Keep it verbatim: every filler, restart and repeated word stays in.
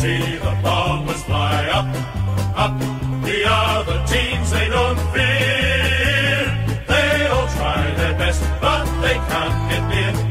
see the bombers fly up, up. The other teams they don't fear. They all try their best, but they can't get near.